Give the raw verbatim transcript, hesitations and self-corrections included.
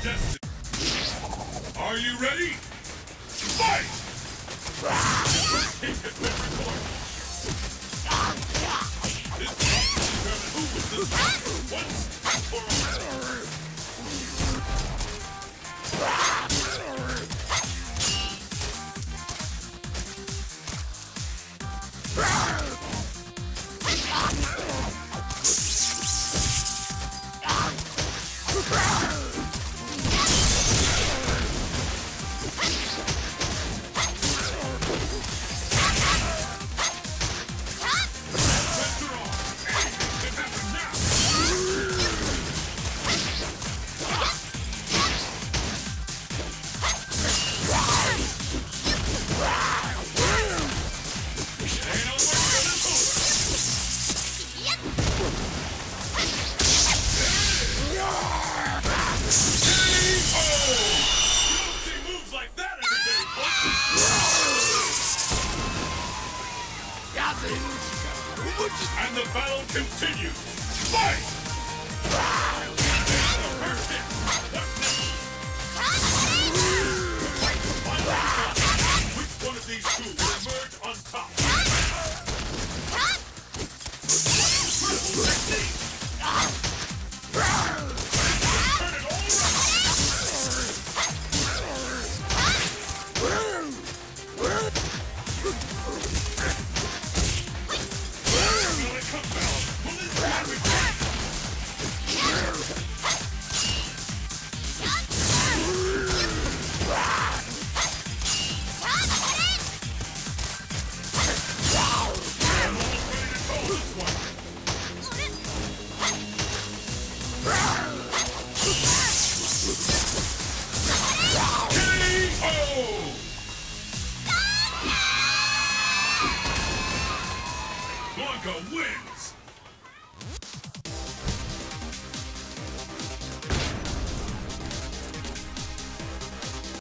destiny. Are you ready? Fight! Take a quick record. This fight will determine who was the stronger once and for all. And the battle continues. Fight! Which one of these two will emerge on top? Triple technique! Turn it all Blanca wins!